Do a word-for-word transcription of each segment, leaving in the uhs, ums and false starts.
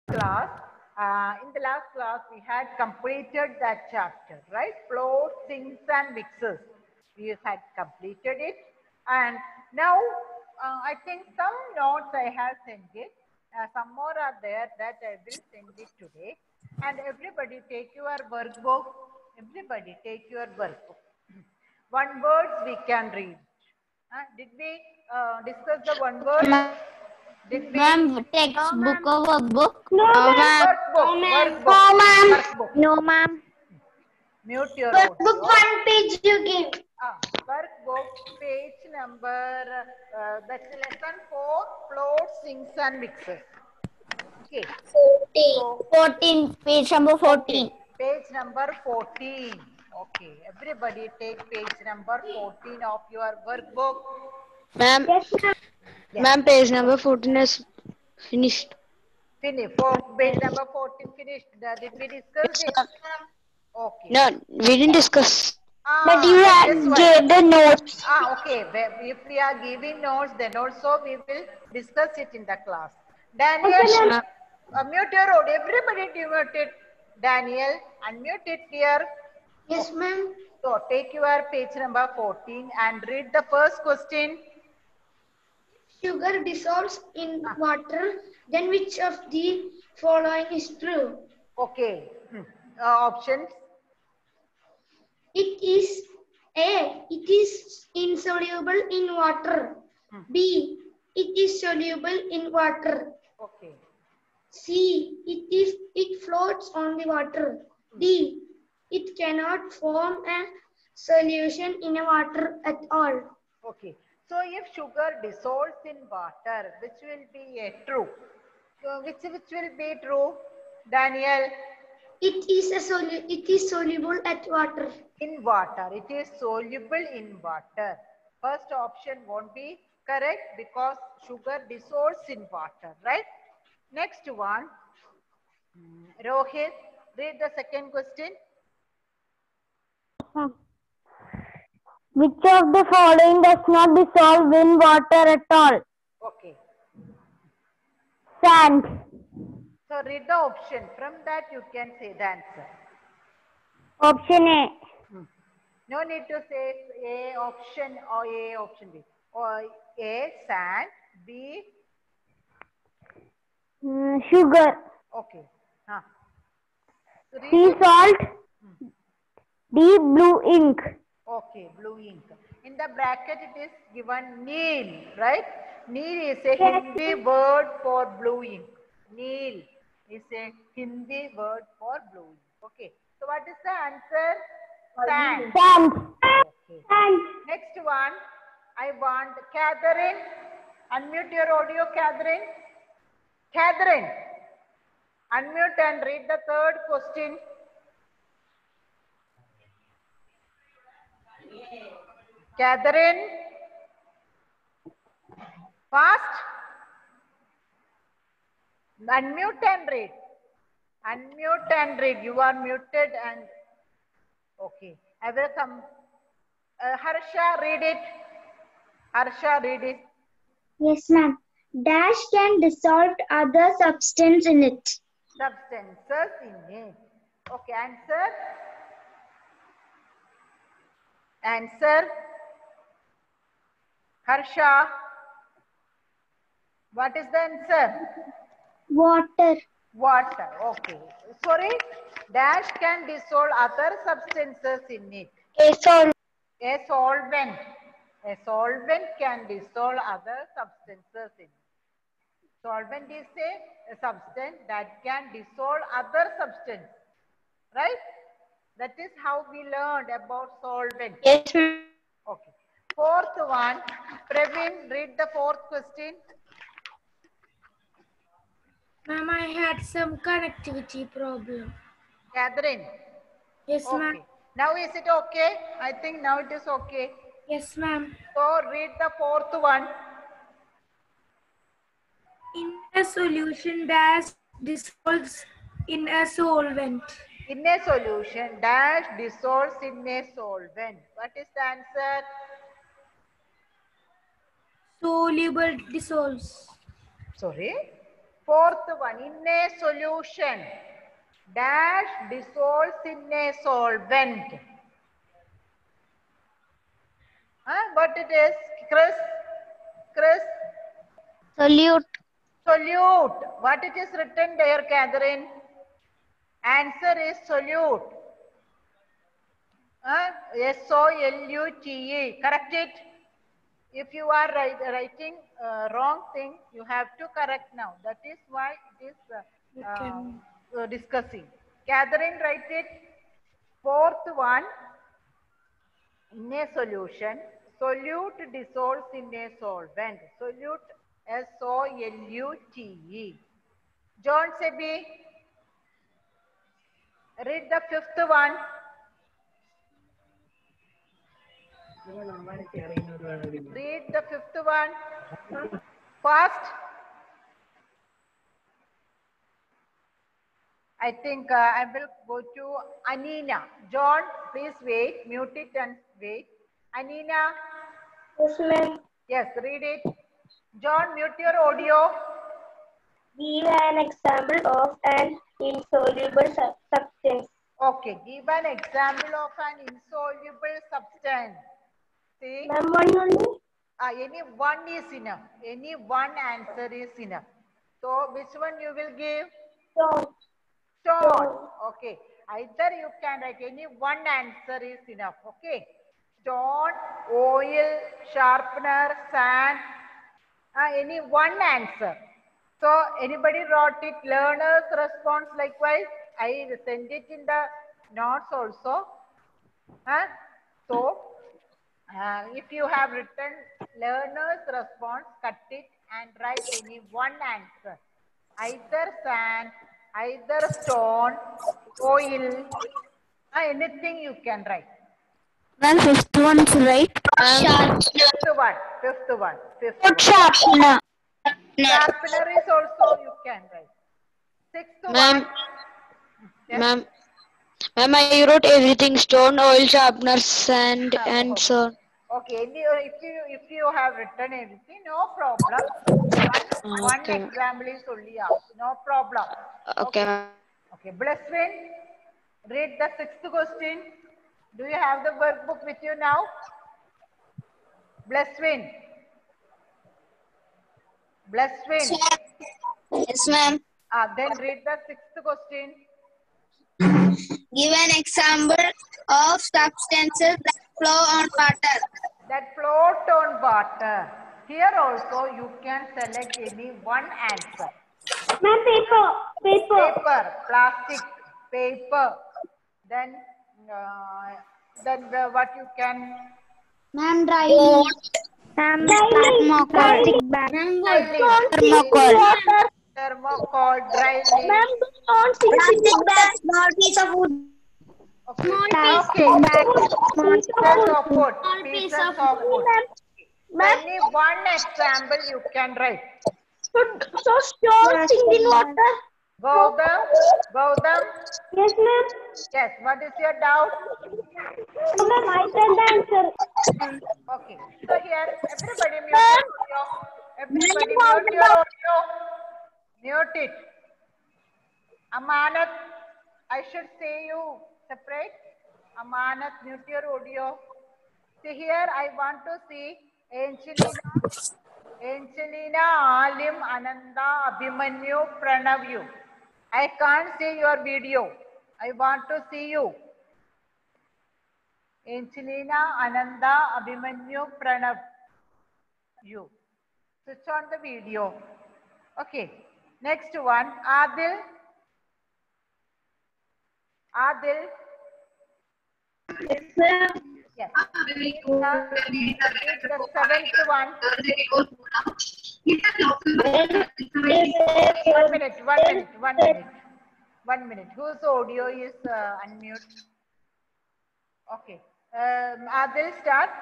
class, uh, in the last class, we had completed that chapter, right? Floats, sinks, and mixes. We had completed it. And now, uh, I think some notes I have sent it. Uh, some more are there that I will send it today. And everybody take your workbook. Everybody take your workbook. One word we can read. Uh, did we uh, discuss the one word? Did we? Ma'am, textbook or workbook? No, ma'am. Workbook. No, ma'am. Workbook. No, ma'am. Workbook. No, ma'am. Mute your Workbook audio. one page you give. Ah, workbook page number. Uh, that's lesson four. Floats, sinks, and mixes. Okay. Fourteen. So, fourteen, page number fourteen. okay. Page number fourteen. Okay. Everybody take page number fourteen of your workbook. Ma'am, Yes, ma'am. Yeah. ma'am, page number fourteen is finished. Finish. For page number fourteen finished. Uh, Did we discuss it? Okay. No, we didn't discuss. Ah, But you that had is why. gave the notes. Ah, okay. If we are giving notes, then also we will discuss it in the class. Daniel, Okay, ma'am. unmute your audio. Everybody mute it. Daniel, unmute it here. Yes, ma'am. So take your page number fourteen and read the first question. Sugar dissolves in water. Then which of the following is true? Okay. Hmm. Uh, options. It is A. It is insoluble in water. Hmm. B. It is soluble in water. Okay. C. It is it floats on the water. D. It cannot form a solution in a water at all. Okay. So if sugar dissolves in water, which will be a true? So which which will be true? Daniel, It is a solu- it is soluble at water. in water. It is soluble in water. First option won't be correct because sugar dissolves in water, right? Next one. Hmm, Rohit, read the second question. Which of the following does not dissolve in water at all? Okay. Sand. So read the option. From that you can say the answer. Option A. Hmm. No need to say A option or A option B. Or A sand, B. Mm, sugar. Okay. Huh. So read C. it. Salt. D. Blue ink. Okay, blue ink. In the bracket it is given Neel, right? Neel is a Hindi word for blue ink. Neel is a Hindi word for blue ink. Okay. So what is the answer? Sand. Sand. Okay. Next one, I want Catherine. Unmute your audio, Catherine. Catherine, unmute and read the third question. Catherine, fast. Unmute and read. Unmute and read. You are muted and okay. I will come. Uh, Harsha, read it. Harsha, read it. Yes, ma'am. Dash can dissolve other substance in it. Substances in it. Okay, answer. Answer. Harsha. What is the answer? Water. Water. Okay. Sorry. Dash can dissolve other substances in it. A sol. A solvent. A solvent can dissolve other substances in it. Solvent is a, a substance that can dissolve other substance. Right? That is how we learned about solvent. Yes, ma'am. Okay. Fourth one. Praveen, read the fourth question. Ma'am, I had some connectivity problem. Catherine. Yes, ma'am. Okay. Now is it okay? I think now it is okay. Yes, ma'am. So read the fourth one. In a solution, dash dissolves in a solvent. In a solution, dash dissolves in a solvent. What is the answer? Soluble dissolves. Sorry? Fourth one, in a solution, dash dissolves in a solvent. Huh? What it is, Chris? Chris? Solute. Solute. What it is written there, Catherine? Answer is solute. Huh? S O L U T E. Correct it. If you are write, writing uh, wrong thing, you have to correct now. That is why it is uh, um, uh, discussing. Catherine, write it. Fourth one, in a solution, solute dissolves in a solvent. Solute, S O L U T E. John Sebi, read the fifth one. Read the fifth one. Fast. I think uh, I will go to Anina. John, please wait. Mute it and wait. Anina. Yes, ma'am. Yes, read it. John, mute your audio. Give an example of an insoluble sub- substance. Okay, give an example of an insoluble substance. See? Ma'am, one only? Uh, any one is enough. Any one answer is enough. So, which one you will give? Stone. Stone. Okay. Either you can write any one answer is enough. Okay. Stone, oil, sharpener, sand. Uh, any one answer. So, anybody wrote it? Learner's response likewise. I send it in the notes also. Huh? So, uh, if you have written learner's response, cut it and write any one answer. Either sand, either stone, oil, uh, anything you can write. Ma'am, fifth one's right. Fifth one, fifth one, fifth one. Sharpener. Sharpener is also you can write. Sixth Ma'am, one. Yes. ma'am, ma'am, I wrote everything: stone, oil, sharpener, sand, Ah, and okay. so on. Okay, any- if you if you have written everything, no problem. One, one Okay. example is only asked. No problem. Okay, ma'am. Okay, Blesswin, read the sixth question. Do you have the workbook with you now? Blesswin. Blesswin. Yes, ma'am. Ah, then read the sixth question. Give an example of substances that flow on water. That float on water. Here also you can select any one answer. Ma'am, paper. Paper. Paper, plastic, paper. Then, uh, then the, what you can. Ma'am, dry. Ma'am, thermocol. Thermocol. Thermocol, dry leaf. Ma'am, don't plastic bag. Small piece of wood. Okay. Small Okay. Small piece Pieces of wood. Small Pieces piece of of wood. Ma'am, Any one example you can write. so, so stones in the water. Gautam, Gautam. Yes, ma'am. Yes. What is your doubt? So, ma'am, I can answer. Okay. So here, everybody mute your audio. Everybody mute your audio. Mute it. Amanat, I should say you separate. Amanat, mute your audio. See here, I want to see Angelina, Angelina, Alim, Ananda, Abhimanyu, Pranavyu. I can't see your video. I want to see you. Angelina, Ananda, Abhimanyu, Pranav. You. Switch on the video. Okay. Next one. Adil. Adil. Yes, ma'am. Yes. Uh, the seventh one. One minute. One minute. One minute. One minute. Whose audio is uh, unmute? Okay. Um, Adil, start.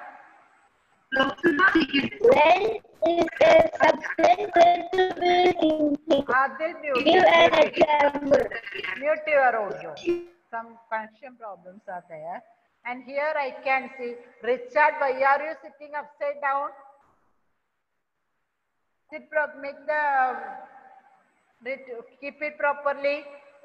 When is a substance said to be thinking? Adil, mute. Give an example. Mute your audio. Some connection problems are there. And here I can see, Richard, why are you sitting upside down? Sit, pro- make the Read, keep it properly.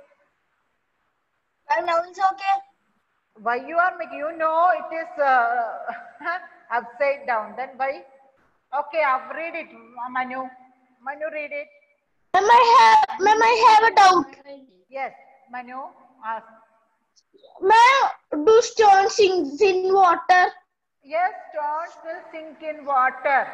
Ma'am, now it's okay. Why you are making, you know it is uh, upside down. Then why? Okay, I've read it, Manu. Manu, read it. Ma'am, I have, ma'am, I have a doubt. Yes, Manu, ask. Ma'am, do stones sink in water? Yes, stones will sink in water.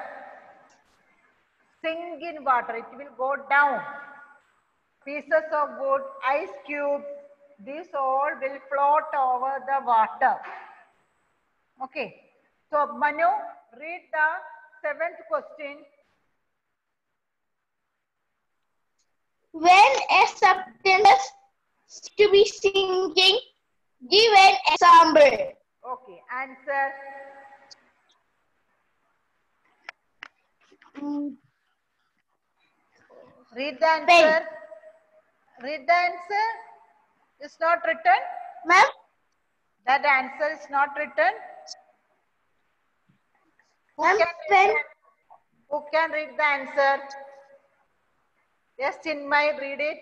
Sink in water, it will go down. Pieces of wood, ice cubes, these all will float over the water. Okay. So, Manu, read the seventh question. When a substance is to be sinking, give an example. Okay, answer. Mm. Read the answer. Read the answer. It's not written. Ma'am? That answer is not written. Who Ma'am, can, pen. read the, who can read the answer? Yes, Chinmay, read it.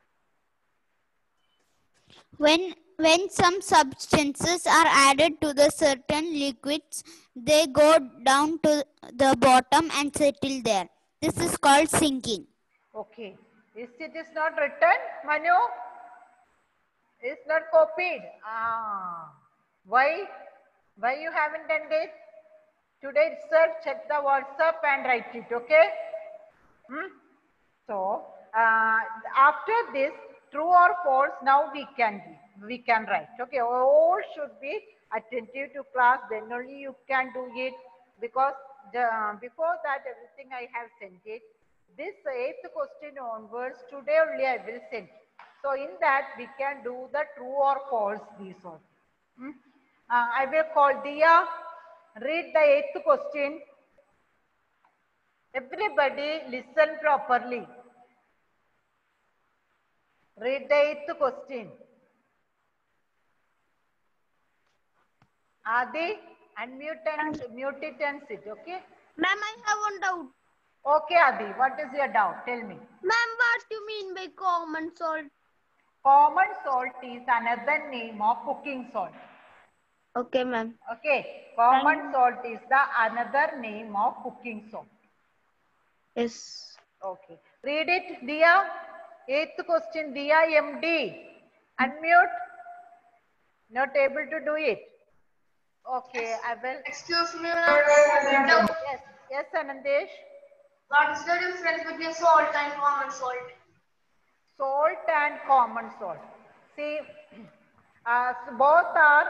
When when some substances are added to the certain liquids, they go down to the bottom and settle there. This is called sinking. Okay. Is it is not written, Manu? It's not copied. Ah. Why? Why you haven't done it? Today itself, check the WhatsApp and write it, okay? Hmm? So, uh, after this, true or false, now we can we can write. Okay, all should be attentive to class. Then only you can do it, because the, before that everything I have sent it. This eighth question onwards, today only I will send. So in that we can do the true or false these all. Hmm? Uh, I will call Dia. Read the eighth question. Everybody listen properly. Read the eighth question. Adi, unmute and mute it and sit, okay? Ma'am, I have one doubt. Okay, Adi, what is your doubt? Tell me. Ma'am, what do you mean by common salt? Common salt is another name of cooking salt. Okay, ma'am. Okay, common salt is the another name of cooking salt. Yes. Okay, read it, Dia. Eighth question, Dia M D. Unmute. Not able to do it. Okay, I will. Excuse me, Yes, yes, Anandesh. what is the difference between salt and common salt? Salt and common salt. See, uh, so both are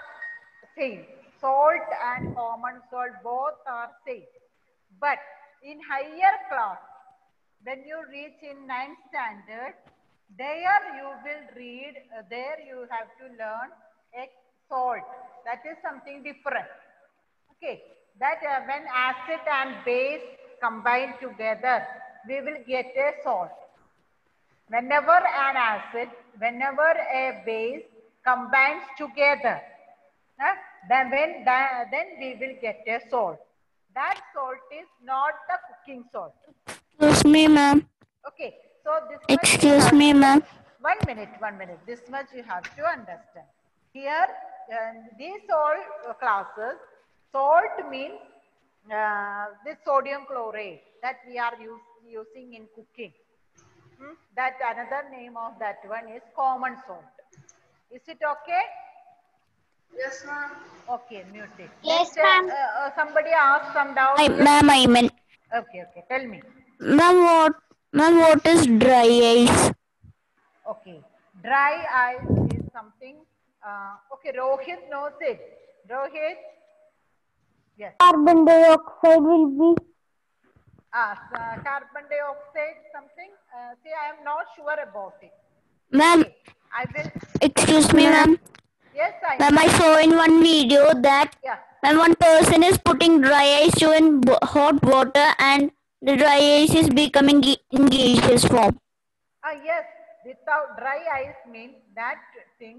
same. Salt and common salt both are same. But in higher class, when you reach in ninth standard, there you will read, uh, there you have to learn a salt. That is something different. Okay, that uh, when acid and base combine together, we will get a salt. Whenever an acid, whenever a base combines together, uh, then, when, then, then we will get a salt. That salt is not the cooking salt. Excuse me, ma'am. Okay, so this much you Excuse have me, to- ma'am. One minute, one minute. This much you have to understand. Here, uh, these all uh, classes, salt means uh, this sodium chloride that we are use, using in cooking. Hmm? That another name of that one is common salt. Is it okay? Yes, ma'am. Okay, mute it. Yes, Next, uh, ma'am. uh, uh, somebody asked some doubt. I, ma'am, I meant. Okay, okay. Tell me. Ma'am, what, ma'am, what is dry ice? Okay. Dry ice is something. Uh, okay, Rohit knows it. Rohit? Yes. Carbon dioxide will be. Uh, uh, carbon dioxide, something. Uh, see, I am not sure about it. Ma'am, Okay. I will. excuse me, ma'am. Yes, I Ma'am, I saw in one video that Yeah. when one person is putting dry ice to in bo- hot water and the dry ice is becoming ga- in gaseous form. Ah, yes. Without dry ice means that thing.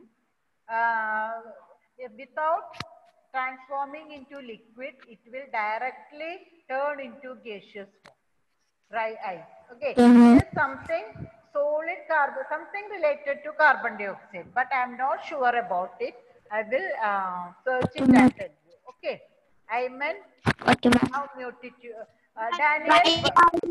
Uh, without transforming into liquid, it will directly turn into gaseous form. Dry ice. Okay. Mhm. It is something solid carbon, something related to carbon dioxide, but I am not sure about it. I will uh, search it and tell you. Okay. Ayman, Okay, ma'am. now mute it. You. Uh, Daniel.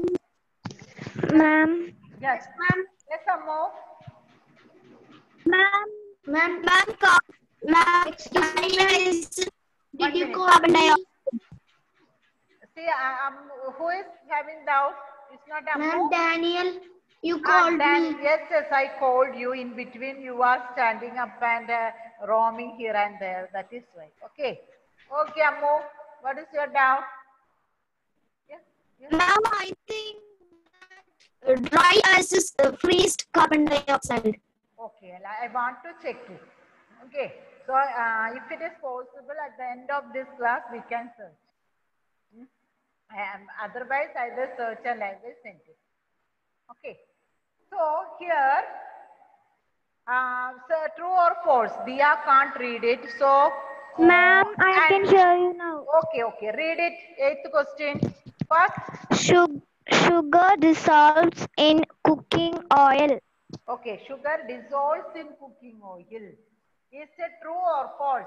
Ma'am. Yes. Ma'am. Yes, Ammo. Ma'am. Ma'am. Ma'am, co- ma'am, Excuse me, Daniel ma'am. is Did One you minute. call me? See, uh, um, who is having doubt? It's not Ammo. Ma'am, Daniel, you Ah, called Dan, me. yes, yes, I called you. In between, you are standing up and uh, roaming here and there. That is why. Okay. Okay, Ammo. What is your doubt? Yeah. Yeah. Ma'am, I think uh, dry ice is uh, freezed carbon dioxide. Okay. I I want to check it. Okay. So, uh, if it is possible, at the end of this class, we can search. Hmm? And otherwise, I will search and I will send it. Okay. So, here, uh, so true or false? Diya can't read it. So, Ma'am, uh, I can and- hear you now. Okay, okay. Read it. Eighth question. First, Sug- sugar dissolves in cooking oil. okay. Sugar dissolves in cooking oil. Is it true or false?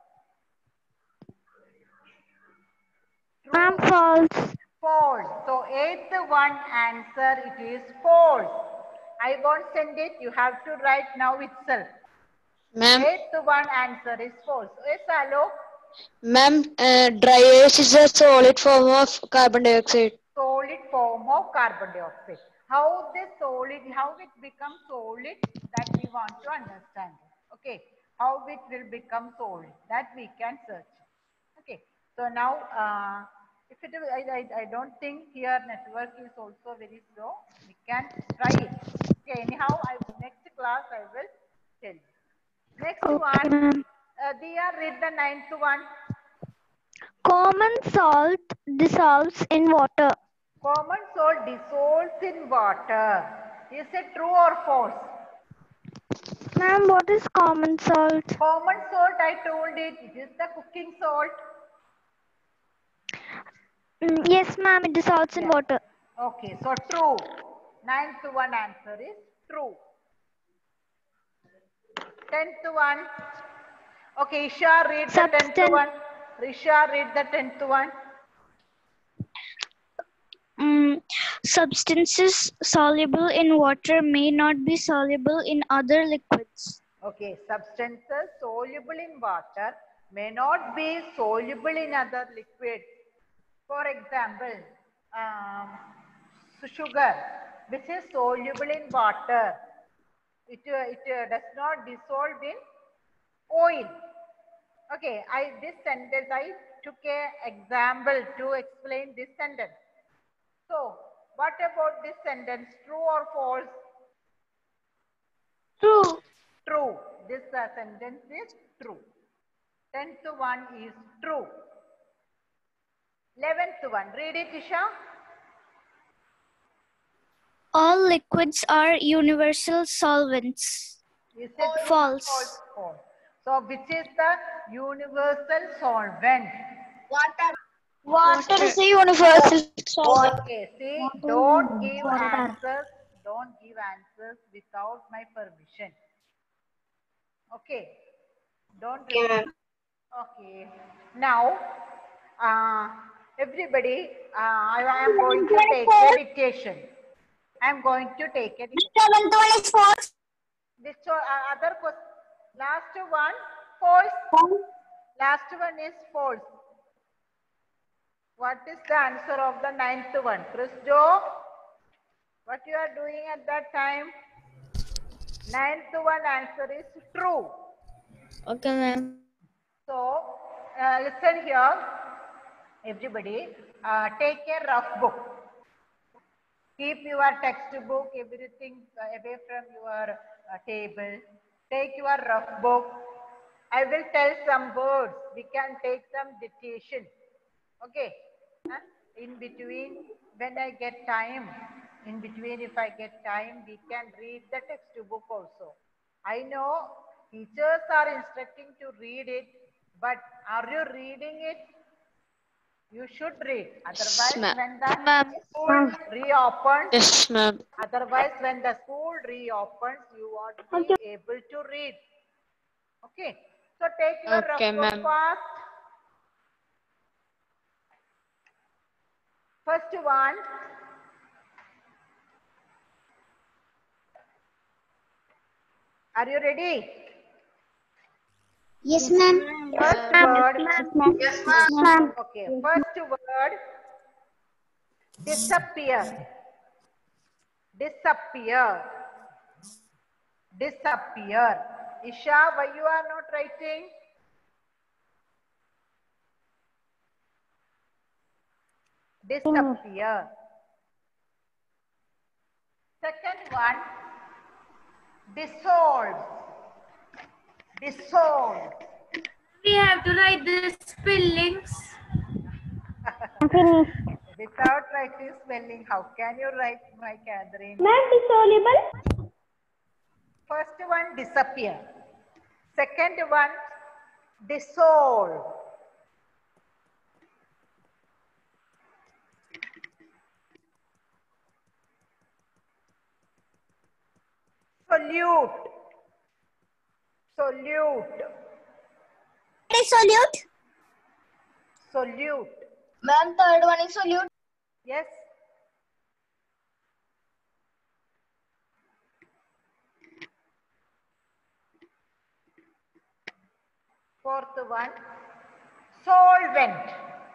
True. Ma'am, false. False. So, eighth one answer, it is false. I won't send it. You have to write now itself. Ma'am, Eighth one answer is false. Yes, Alok. ma'am, uh, dry ice is a solid form of carbon dioxide. Solid form of carbon dioxide. How this solid, how it becomes solid, that we want to understand. Okay, how it will become solid, that we can search. Okay, so now, uh, if it, I, I, I don't think here network is also very slow. We can try it. Okay, anyhow, I next class I will tell you. Next Okay, one, ma'am. uh, Diya, read the ninth one. Common salt dissolves in water. Common salt dissolves in water. Is it true or false? Ma'am, what is common salt? Common salt, I told it, it is the cooking salt. Mm, yes, ma'am, it dissolves in Yeah. water. Okay, so true. Ninth one answer is true. Tenth one. Okay, Isha, read the tenth Substan- one. Isha, read the tenth one. Mm, substances soluble in water may not be soluble in other liquids. Okay, substances soluble in water may not be soluble in other liquids. For example, um, sugar, which is soluble in water, it, uh, it uh, does not dissolve in oil. Okay, I this sentence, I took a example to explain this sentence. So, what about this sentence? True or false? True. True. This uh, sentence is true. Tenth one is true. Eleventh one. Read it, Isha. All liquids are universal solvents. Is it true or False. false? False. So, which is the universal solvent? Water. Water is a universal solvent. Okay, see, don't give answers, don't give answers without my permission. Okay, don't. Okay, Okay, now, uh, everybody, uh, I I am going to take a dictation. I am going to take a dictation. Seventh one is false. This uh, other question, last one, false. Last one is false. What is the answer of the ninth one? Chris Joe, what you are doing at that time? Ninth one answer is true. Okay, ma'am. So, uh, listen here, everybody, uh, take a rough book. Keep your textbook, everything uh, away from your uh, table. Take your rough book. I will tell some words. We can take some dictation. Okay. Huh? In between, when I get time, in between, if I get time, we can read the textbook also. I know teachers are instructing to read it, but are you reading it? You should read. Otherwise, ma'am. when the Ma'am. school reopens, Yes, ma'am. otherwise when the school reopens, you won't be able to read. Okay. So take your Okay, rough book ma'am. fast. First one. Are you ready? Yes, ma'am. First word. Yes, ma'am. Okay. First word. Disappear. Disappear. Disappear. Isha, why you are not writing? Disappear. Second one. Dissolve. Dissolve. We have to write the spellings. Without writing spelling, how can you write, my Catherine? Ma'am, dissoluble. First one, disappear. Second one, dissolve. Solute. Solute. Solute. Solute. Ma'am, third one is solute. Yes. Fourth one, solvent.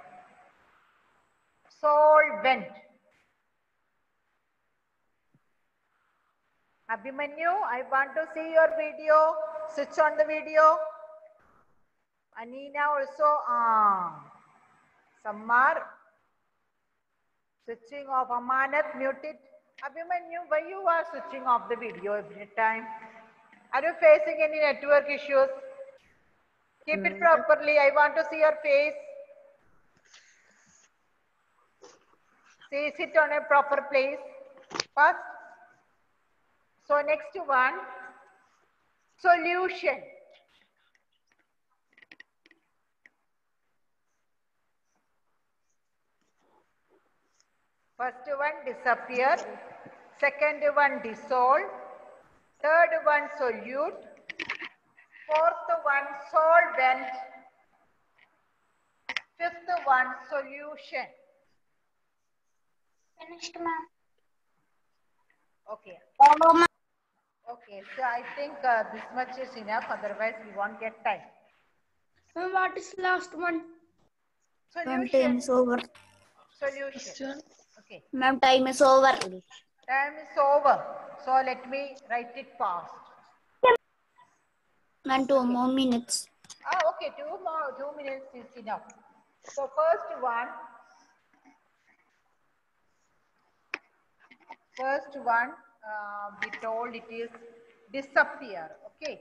Solvent. Abhimanyu, I want to see your video. Switch on the video. Anina also. Ah. Some are switching off. Amanat, mute it. Abhimanyu, why you are switching off the video every time? Are you facing any network issues? Keep it properly. I want to see your face. See, sit on a proper place. First. So next one, solution. First one, disappear. Second one, dissolve. Third one, solute. Fourth one, solvent. Fifth one, solution. Finished, ma'am. Okay. Okay, so I think uh, this much is enough, otherwise we won't get time. Ma'am, what is last one? Ma'am, time Solution. is over. Solution. Okay. Ma'am, time is over. Time is over. So let me write it fast. Ma'am, two more minutes. Ah, okay, two more, two minutes is enough. So first one, first one, uh, we told it is disappear. Okay.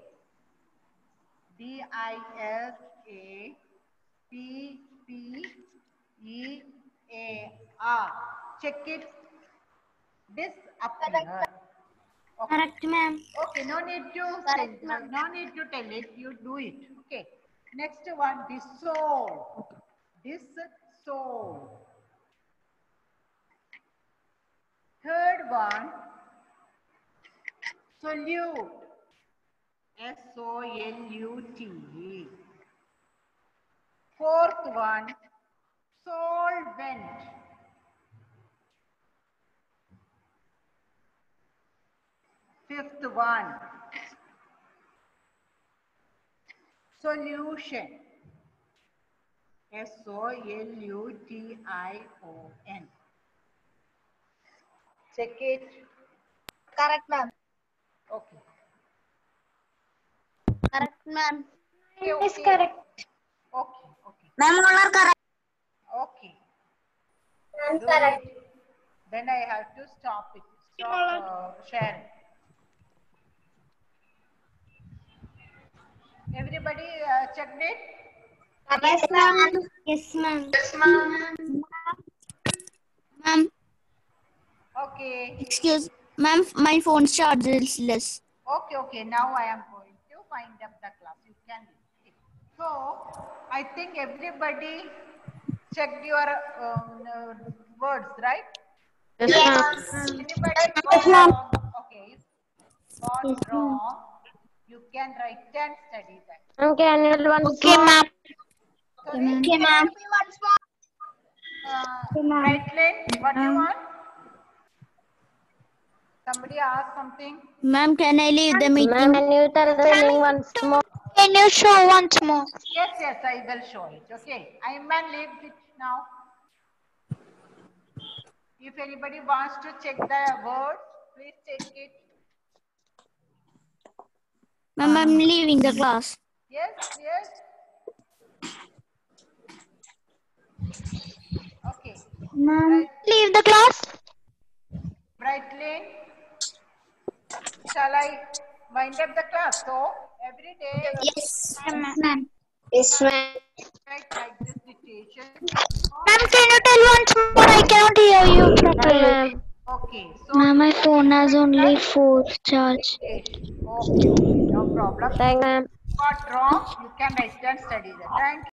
D I S A P P E A R. Check it. Disappear. Okay. Correct, ma'am. Okay, no need to Correct, say, ma'am. no need to tell it. You do it. Okay. Next one, dissolve. Dissolve. Third one, solute. S O L U T E. Fourth one, solvent. Fifth one, solution. S O L U T I O N. Check it. Correct, ma'am. Okay. Correct, ma'am. Okay, It's okay. correct. Okay, okay. Ma'am, all are correct. Okay. Do it. Then I have to stop it. Stop uh, sharing. Everybody uh, checked it? Yes, ma'am. Yes, ma'am. Yes, ma'am. Ma'am, Okay. excuse, ma'am, my phone's charge is less. Okay, okay. Now I am going to wind up the class. You can do it. So, I think everybody checked your um, uh, words, right? Yes, ma'am. Anybody got wrong? Okay. Got wrong. You can write and study that. Okay, annual once okay, ma'am. Sorry? Okay, ma'am. Uh, Brightline, what do you want? Somebody asked something. Ma'am, can I leave the meeting? Ma'am, can you tell the meaning once more? Can you show once more? Yes, yes, I will show it. Okay. I man leave it now. If anybody wants to check the words, please check it. Ma'am, I'm leaving the class. Yes, yes. Okay. Ma'am. Leave the class. Brightline, shall I wind up the class? So every day, Yes, ma'am. Yes, ma'am. write like this dictation. Ma'am, can you tell once more? I cannot hear you properly. Ma'am. Okay. So Ma'am, my phone has only four charge. dictation. Okay, okay, no problem. Thank ma'am. Got wrong, you can write and study that. Thank you.